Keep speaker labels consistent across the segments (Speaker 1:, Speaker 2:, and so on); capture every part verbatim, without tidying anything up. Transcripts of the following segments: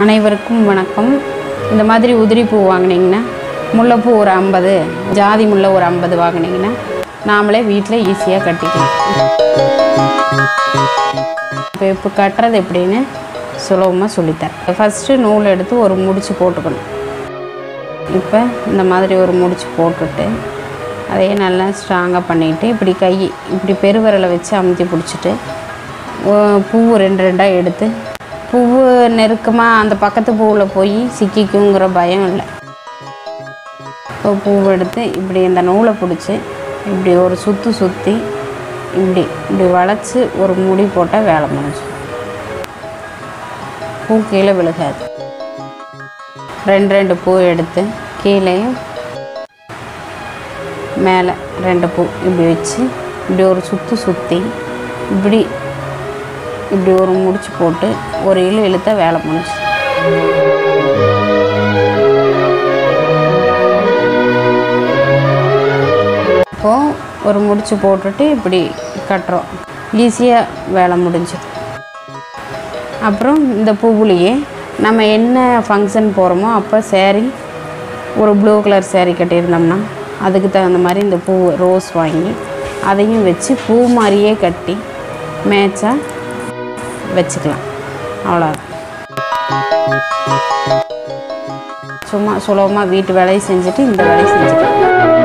Speaker 1: அனைவருக்கும் வணக்கம். இந்த மாதிரி உதிரி பூ வாங்கினீங்கன்னா, முல்லைப்பூ ஒரு ஐம்பது, ஜாதி முல்லை ஒரு ஐம்பது வாங்கினீங்கன்னா நாமளே வீட்டில் ஈஸியாக கட்டிக்கலாம். இப்போ இப்போ கட்டுறது எப்படின்னு சுலபமாக சொல்லித்தரேன். ஃபஸ்ட்டு நூல் எடுத்து ஒரு முடிச்சு போட்டுக்கணும். இப்போ இந்த மாதிரி ஒரு முடிச்சு போட்டுட்டு அதையே நல்லா ஸ்ட்ராங்காக பண்ணிவிட்டு இப்படி கை இப்படி பெருவிரலை வச்சு அமுத்தி பிடிச்சிட்டு பூ ரெண்டு ரெண்டாக எடுத்து, பூவு நெருக்கமாக அந்த பக்கத்து பூவில் போய் சிக்கிக்குங்கிற பயம் இல்லை. இப்போ பூவை எடுத்து இப்படி இந்த நூலை பிடிச்சி இப்படி ஒரு சுற்று சுற்றி இப்படி இப்படி வளைச்சி ஒரு முடி போட்டால் வேலை முடிஞ்சு. பூ கீழே விழுகாது. ரெண்டு ரெண்டு பூ எடுத்து கீழேயும் மேலே ரெண்டு பூ இப்படி வச்சு இப்படி ஒரு சுற்று சுற்றி இப்படி இப்படி ஒரு முடிச்சு போட்டு ஒரு இழு இழுத்த வேலை முடிச்சு. இப்போது ஒரு முடிச்சு போட்டுட்டு இப்படி கட்டுறோம். ஈஸியாக வேலை முடிஞ்சு. அப்புறம் இந்த பூவுலேயே நம்ம என்ன ஃபங்க்ஷன் போகிறோமோ அப்போ சேரீ ஒரு ப்ளூ கலர் சேரீ கட்டியிருந்தோம்னா அதுக்கு தகுந்த மாதிரி இந்த பூ ரோஸ் வாங்கி அதையும் வச்சு பூ மாதிரியே கட்டி மேட்சாக வச்சுக்கலாம். அவ்வளோதான். சும்மா சுலபமாக வீட்டு வேலையை செஞ்சுட்டு இந்த வேலையை செஞ்சுக்கலாம்.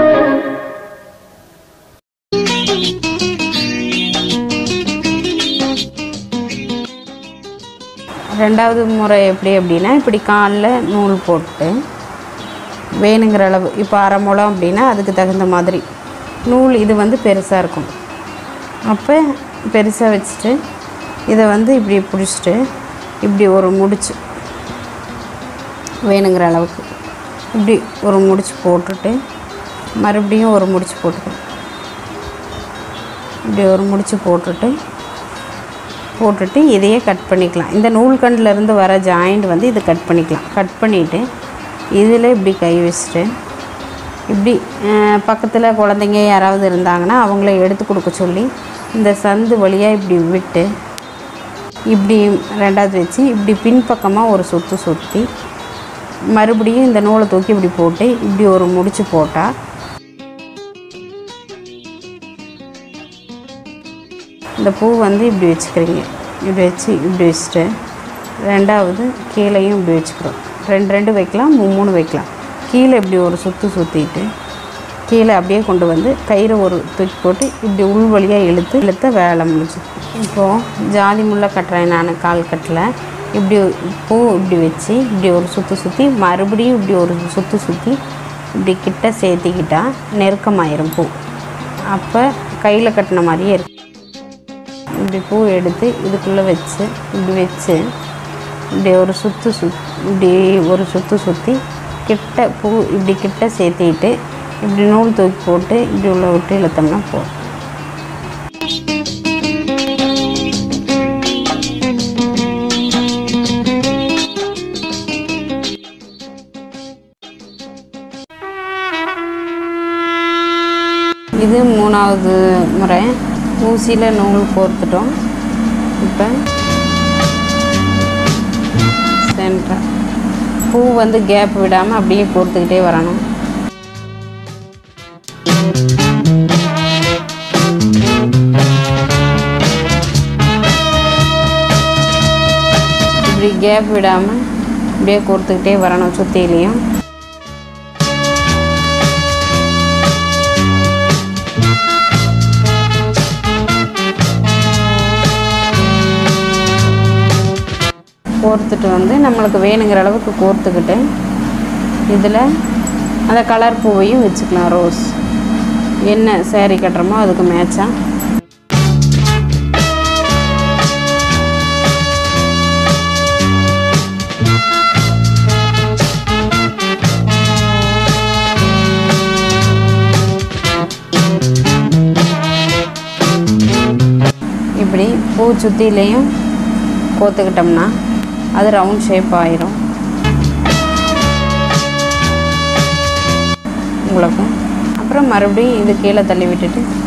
Speaker 1: ரெண்டாவது முறை எப்படி அப்படின்னா, இப்படி காலில் நூல் போட்டு வேணுங்கிற அளவு, இப்போ அரை முழம் அப்படின்னா அதுக்கு தகுந்த மாதிரி நூல் இது வந்து பெருசாக இருக்கும். அப்போ பெருசாக வச்சுட்டு இதை வந்து இப்படி பிடிச்சிட்டு இப்படி ஒரு முடிச்சு வேணுங்கிற அளவுக்கு இப்படி ஒரு முடிச்சு போட்டுட்டு மறுபடியும் ஒரு முடிச்சு போட்டுக்கணும். இப்படி ஒரு முடிச்சு போட்டுட்டு போட்டுட்டு இதையே கட் பண்ணிக்கலாம். இந்த நூல்கண்டிலேருந்து வர ஜாயிண்ட் வந்து இது கட் பண்ணிக்கலாம். கட் பண்ணிவிட்டு இதில் இப்படி கை வச்சுட்டு இப்படி பக்கத்தில் குழந்தைங்க யாராவது இருந்தாங்கன்னா அவங்கள எடுத்து கொடுக்க சொல்லி இந்த சந்து வழியாக இப்படி விட்டு இப்படி ரெண்டாவது வச்சு இப்படி பின்பக்கமாக ஒரு சுற்று சுற்றி மறுபடியும் இந்த நூலை தூக்கி இப்படி போட்டு இப்படி ஒரு முடிச்சு போட்டால் இந்த பூ வந்து இப்படி வச்சுக்கிறீங்க. இப்படி வச்சு இப்படி வச்சுட்டு ரெண்டாவது கீழேயும் இப்படி வச்சுக்கிறோம். ரெண்டு ரெண்டு வைக்கலாம், மூணு வைக்கலாம். கீழே இப்படி ஒரு சுற்று சுற்றிட்டு கீழே அப்படியே கொண்டு வந்து கயிறை ஒரு தூக்கி போட்டு இப்படி உள் வழியாக இழுத்து இழுத்த வேலை முடிச்சு. இப்போது ஜாதி முல்லை கட்டுறேன் நான் கால் கட்டில். இப்படி பூ இப்படி வச்சு இப்படி ஒரு சுற்று சுற்றி மறுபடியும் இப்படி ஒரு சுற்று சுற்றி இப்படி கிட்ட சேர்த்திக்கிட்டால் நெருக்கமாயிரும் பூ. அப்போ கையில் கட்டின மாதிரியே இருக்கு. இப்படி பூ எடுத்து இதுக்குள்ளே வச்சு இப்படி வச்சு இப்படி ஒரு சுற்று சுத் இப்படி ஒரு சுற்று சுற்றி கிட்ட பூ இப்படி கிட்ட சேர்த்திக்கிட்டு இப்படி நூல் தூக்கி போட்டு இப்படி உள்ள விட்டு இழுத்தோம்னா போதும். இது மூணாவது முறை. ஊசியில் நூல் கோர்த்துட்டோம். இப்போ சென்டர் பூ வந்து கேப் விடாமல் அப்படியே கோர்த்துக்கிட்டே வரணும். இப்படி கேப் விடாமல் அப்படியே கோர்த்துக்கிட்டே வரணும் சுற்றிலையும். கோர்த்துட்டு வந்து நம்மளுக்கு வேணுங்கிற அளவுக்கு கோர்த்துக்கிட்டு இதில் அந்த கலர் பூவையும் வச்சுக்கலாம். ரோஸ் என்ன சேரீ கட்டுறோமோ அதுக்கு மேட்சாக இப்படி பூ சுற்றிலையும் கோர்த்துக்கிட்டோம்னா அது ரவுண்ட் ஷேப் ஆயிரும் உங்களுக்கும். அப்புறம் மறுபடியும் இது கீழே தள்ளி விட்டுட்டு